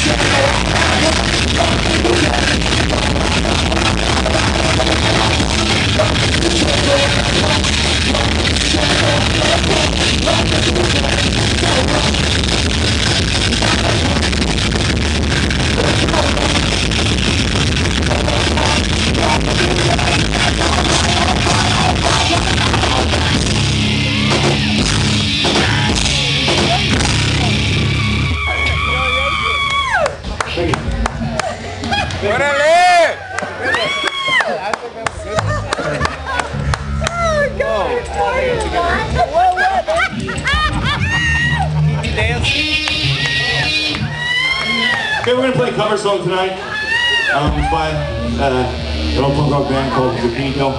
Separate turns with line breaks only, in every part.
Okay, we're gonna play a cover song tonight. It's by an old punk rock band called Zapito.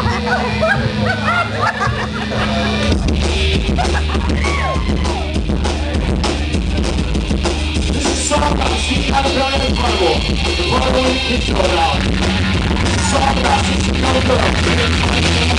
This is a song about seeing how to drive in Carnival. The Carnival in the kids go down. It's a song about seeing how to go.